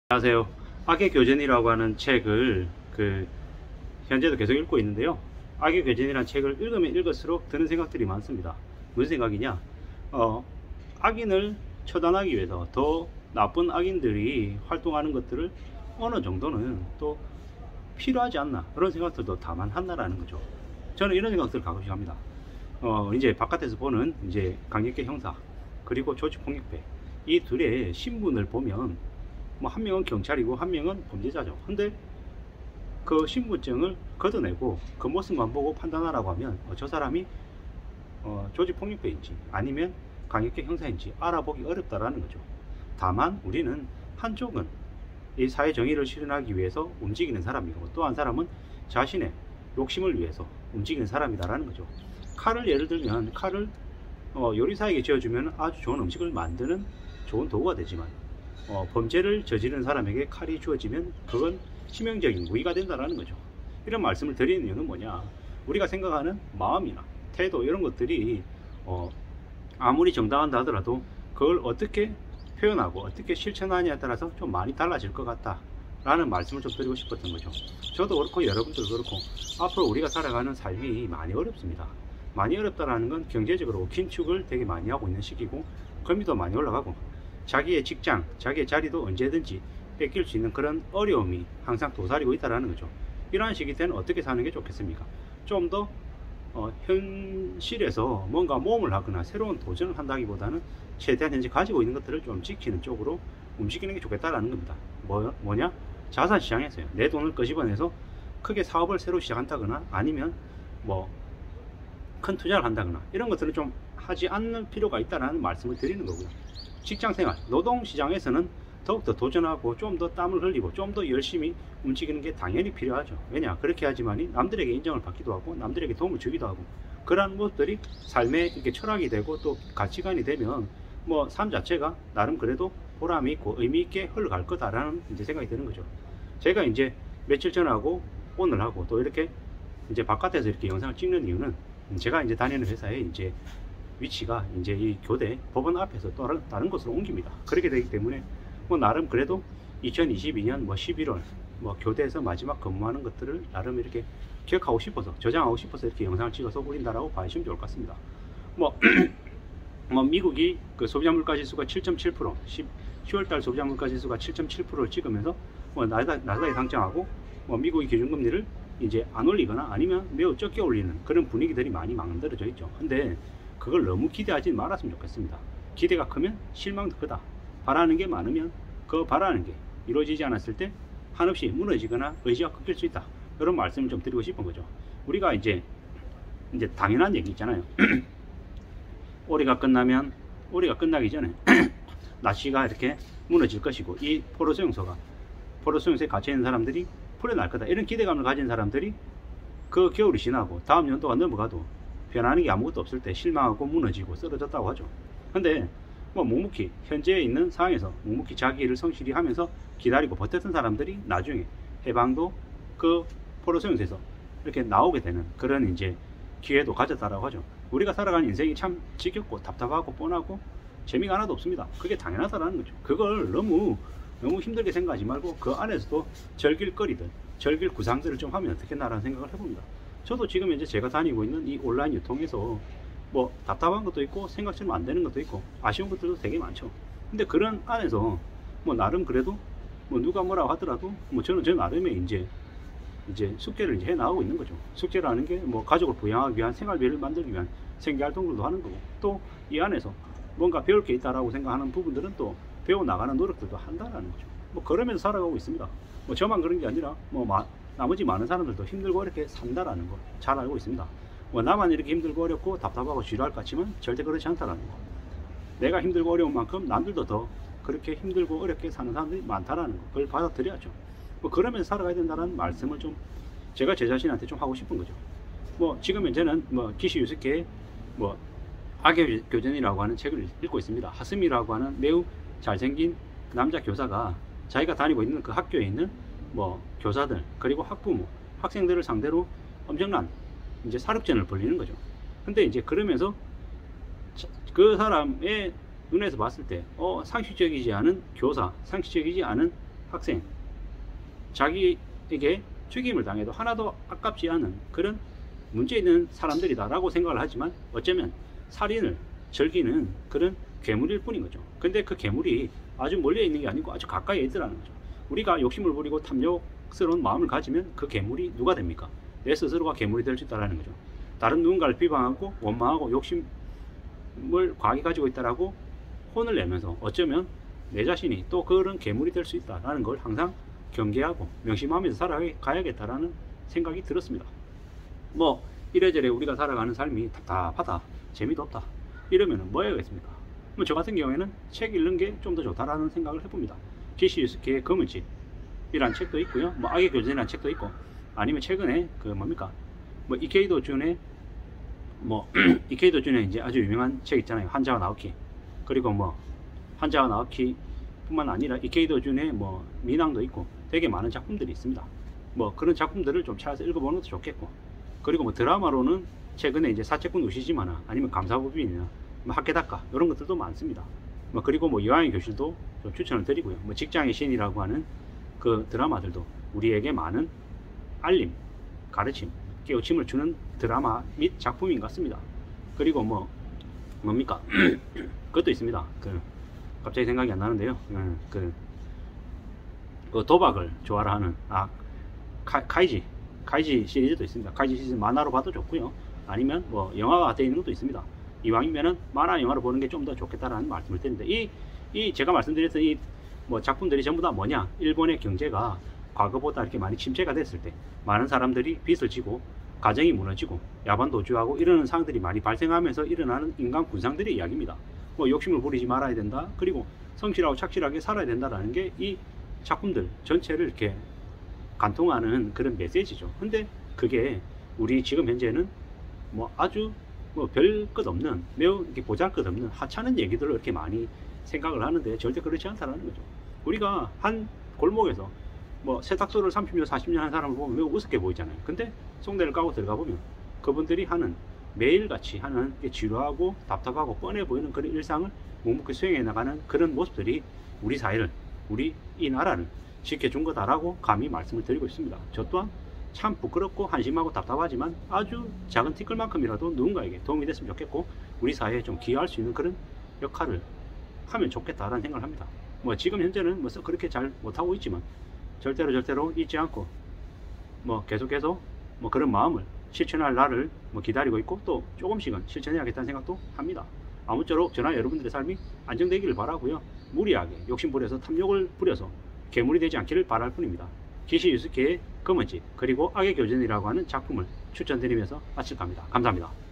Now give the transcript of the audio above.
안녕하세요. 악의 교전이라고 하는 책을 현재도 계속 읽고 있는데요. 악의 교전이라는 책을 읽으면 읽을수록 드는 생각들이 많습니다. 무슨 생각이냐? 악인을 처단하기 위해서 더 나쁜 악인들이 활동하는 것들을 어느 정도는 또 필요하지 않나, 그런 생각들도 다만한다라는 거죠. 저는 이런 생각들을 가끔씩 합니다. 이제 바깥에서 보는 이제 강력계 형사 그리고 조직폭력배, 이 둘의 신분을 보면 한 명은 경찰이고 한 명은 범죄자죠. 근데 그 신분증을 걷어내고 그 모습만 보고 판단하라고 하면 저 사람이 조직폭력배인지 아니면 강력계 형사인지 알아보기 어렵다라는 거죠. 다만 우리는 한쪽은 이 사회 정의를 실현하기 위해서 움직이는 사람이고, 또 한 사람은 자신의 욕심을 위해서 움직이는 사람이다라는 거죠. 칼을 예를 들면, 칼을 요리사에게 쥐어주면 아주 좋은 음식을 만드는 좋은 도구가 되지만, 범죄를 저지른 사람에게 칼이 주어지면 그건 치명적인 무기가 된다는 거죠. 이런 말씀을 드리는 이유는 뭐냐, 우리가 생각하는 마음이나 태도, 이런 것들이 아무리 정당한다 하더라도 그걸 어떻게 표현하고 어떻게 실천하냐에 따라서 좀 많이 달라질 것 같다 라는 말씀을 좀 드리고 싶었던 거죠. 저도 그렇고 여러분들도 그렇고 앞으로 우리가 살아가는 삶이 많이 어렵습니다. 많이 어렵다라는 건 경제적으로 긴축을 되게 많이 하고 있는 시기고, 금리도 많이 올라가고, 자기의 직장, 자기의 자리도 언제든지 뺏길 수 있는 그런 어려움이 항상 도사리고 있다는 거죠. 이러한 시기 때는 어떻게 사는 게 좋겠습니까? 좀 더 현실에서 뭔가 모험을 하거나 새로운 도전을 한다기보다는 최대한 현재 가지고 있는 것들을 좀 지키는 쪽으로 움직이는 게 좋겠다라는 겁니다. 뭐냐? 자산시장에서요, 내 돈을 끄집어내서 크게 사업을 새로 시작한다거나 아니면 큰 투자를 한다거나 이런 것들을 좀 하지 않는 필요가 있다는 말씀을 드리는 거고요. 직장생활, 노동시장에서는 더욱더 도전하고 좀 더 땀을 흘리고 좀 더 열심히 움직이는 게 당연히 필요하죠. 왜냐? 그렇게 하지만이 남들에게 인정을 받기도 하고 남들에게 도움을 주기도 하고, 그러한 모습들이 삶의 이렇게 철학이 되고 또 가치관이 되면 삶 자체가 나름 그래도 보람이 있고 의미 있게 흘러갈 거다라는 이제 생각이 드는 거죠. 제가 이제 며칠 전하고 오늘하고 또 이렇게 이제 바깥에서 이렇게 영상을 찍는 이유는, 제가 이제 다니는 회사에 이제 위치가 이제 이 교대 법원 앞에서 또 다른 곳으로 옮깁니다. 그렇게 되기 때문에 나름 그래도 2022년 11월 교대에서 마지막 근무하는 것들을 나름 이렇게 기억하고 싶어서, 저장하고 싶어서 이렇게 영상을 찍어서 올린다라고 봐주시면 좋을 것 같습니다. 미국이 그 소비자 물가 지수가 7.7%, 10월달 소비자 물가 지수가 7.7%를 찍으면서 나스닥이 상장하고, 미국의 기준금리를 이제 안 올리거나 아니면 매우 적게 올리는 그런 분위기들이 많이 만들어져 있죠. 근데 그걸 너무 기대하지 말았으면 좋겠습니다. 기대가 크면 실망도 크다. 바라는 게 많으면 그 바라는 게 이루어지지 않았을 때 한없이 무너지거나 의지가 꺾일 수 있다. 이런 말씀을 좀 드리고 싶은 거죠. 우리가 이제 당연한 얘기 있잖아요. 올해가 끝나기 전에 날씨가 이렇게 무너질 것이고, 이 포로수용소에 갇혀있는 사람들이 풀려날 거다, 이런 기대감을 가진 사람들이 그 겨울이 지나고 다음 연도가 넘어가도 변하는 게 아무것도 없을 때 실망하고 무너지고 쓰러졌다고 하죠. 근데 묵묵히 현재에 있는 상황에서 묵묵히 자기 일을 성실히 하면서 기다리고 버텼던 사람들이 나중에 해방도 그 포로수용소에서 이렇게 나오게 되는 그런 이제 기회도 가졌다라고 하죠. 우리가 살아가는 인생이 참 지겹고 답답하고 뻔하고 재미가 하나도 없습니다. 그게 당연하다라는 거죠. 그걸 너무 힘들게 생각하지 말고 그 안에서도 즐길거리들, 즐길 구상들을 좀 하면 어떻겠나라는 생각을 해봅니다. 저도 지금 이제 제가 다니고 있는 이 온라인 유통에서 답답한 것도 있고 생각처럼 안 되는 것도 있고 아쉬운 것들도 되게 많죠. 근데 그런 안에서 나름 그래도 누가 뭐라고 하더라도 저는 제 나름의 이제 숙제를 이제 해 나가고 있는 거죠. 숙제라는 게 가족을 부양하기 위한 생활비를 만들기 위한 생계활동들도 하는 거고, 또 이 안에서 뭔가 배울 게 있다라고 생각하는 부분들은 또 배워 나가는 노력들도 한다라는 거죠. 그러면서 살아가고 있습니다. 저만 그런 게 아니라 나머지 많은 사람들도 힘들고 이렇게 산다라는 거 잘 알고 있습니다. 나만 이렇게 힘들고 어렵고 답답하고 지루할 것 같지만 절대 그렇지 않다라는 거. 내가 힘들고 어려운 만큼 남들도 더 그렇게 힘들고 어렵게 사는 사람들이 많다라는 거, 그걸 받아들여야죠. 그러면서 살아가야 된다는 말씀을 좀 제가 제 자신한테 좀 하고 싶은 거죠. 지금 현재는 기시 유스케의 악의 교전이라고 하는 책을 읽고 있습니다. 하스미라고 하는 매우 잘생긴 남자 교사가 자기가 다니고 있는 그 학교에 있는 교사들 그리고 학부모, 학생들을 상대로 엄청난 이제 사립전을 벌리는 거죠. 근데 이제 그러면서 그 사람의 눈에서 봤을 때 상식적이지 않은 교사, 상식적이지 않은 학생, 자기에게 죽임을 당해도 하나도 아깝지 않은 그런 문제 있는 사람들이다 라고 생각을 하지만 어쩌면 살인을 즐기는 그런 괴물일 뿐인 거죠. 근데 그 괴물이 아주 멀리 있는 게 아니고 아주 가까이에 있더라는 거죠. 우리가 욕심을 부리고 탐욕스러운 마음을 가지면 그 괴물이 누가 됩니까? 내 스스로가 괴물이 될 수 있다는 거죠. 다른 누군가를 비방하고 원망하고 욕심을 과하게 가지고 있다라고 혼을 내면서 어쩌면 내 자신이 또 그런 괴물이 될 수 있다라는 걸 항상 경계하고 명심하면서 살아가야겠다라는 생각이 들었습니다. 뭐 이래저래 우리가 살아가는 삶이 답답하다, 재미도 없다 이러면 뭐 해야겠습니까? 뭐 저 같은 경우에는 책 읽는 게 좀 더 좋다라는 생각을 해봅니다. 기시 유스케의 검은 집이란 책도 있고요, 뭐 악의 교전이라는 책도 있고, 아니면 최근에 그 뭡니까, 뭐 이케이도 준의 이케이도 준의 이제 아주 유명한 책 있잖아요, 한자와 나오키. 그리고 뭐 한자와 나오키 뿐만 아니라 이케이도 준의 뭐 민항도 있고 되게 많은 작품들이 있습니다. 뭐 그런 작품들을 좀 찾아서 읽어보는 것도 좋겠고, 그리고 뭐 드라마로는 최근에 이제 사채꾼 우시지마나 아니면 감사법인이나 뭐 학계닷가 이런 것들도 많습니다. 뭐 그리고 뭐 여왕의 교실도 좀 추천을 드리고요. 뭐 직장의 신이라고 하는 그 드라마들도 우리에게 많은 알림, 가르침, 깨우침을 주는 드라마 및 작품인 것 같습니다. 그리고 뭐 뭡니까 그것도 있습니다. 그 갑자기 생각이 안 나는데요. 그 도박을 좋아라 하는 카이지 시리즈도 있습니다. 카이지 시리즈 만화로 봐도 좋고요, 아니면 뭐 영화가 되어 있는 것도 있습니다. 이왕이면은 만화 영화로 보는 게 좀 더 좋겠다라는 말씀을 드리는데, 이 제가 말씀드렸던 이 뭐 작품들이 전부 다 뭐냐, 일본의 경제가 과거보다 이렇게 많이 침체가 됐을 때 많은 사람들이 빚을 지고 가정이 무너지고 야반 도주하고 이러는 상황들이 많이 발생하면서 일어나는 인간 군상들의 이야기입니다. 뭐 욕심을 부리지 말아야 된다, 그리고 성실하고 착실하게 살아야 된다라는 게 이 작품들 전체를 이렇게 관통하는 그런 메시지죠. 근데 그게 우리 지금 현재는 뭐 아주 뭐 별 것 없는, 매우 이렇게 보잘것없는 하찮은 얘기들을 이렇게 많이 생각을 하는데 절대 그렇지 않다는 거죠. 우리가 한 골목에서 뭐 세탁소를 30년 40년 한 사람을 보면 매우 우습게 보이잖아요. 근데 송대를 까고 들어가 보면 그분들이 하는 매일같이 하는 지루하고 답답하고 뻔해 보이는 그런 일상을 묵묵히 수행해 나가는 그런 모습들이 우리 사회를, 우리 이 나라를 지켜준 거다라고 감히 말씀을 드리고 있습니다. 저 또한 참 부끄럽고 한심하고 답답하지만 아주 작은 티끌만큼이라도 누군가에게 도움이 됐으면 좋겠고 우리 사회에 좀 기여할 수 있는 그런 역할을 하면 좋겠다라는 생각을 합니다. 뭐 지금 현재는 뭐 그렇게 잘 못하고 있지만 절대로 잊지 않고 뭐 계속해서 뭐 그런 마음을 실천할 날을 뭐 기다리고 있고, 또 조금씩은 실천해야겠다는 생각도 합니다. 아무쪼록 저나 여러분들의 삶이 안정되기를 바라고요, 무리하게 욕심부려서 탐욕을 부려서 괴물이 되지 않기를 바랄 뿐입니다. 기시 유스케의 검은 집, 그리고 악의 교전이라고 하는 작품을 추천드리면서 마칠까 합니다. 감사합니다.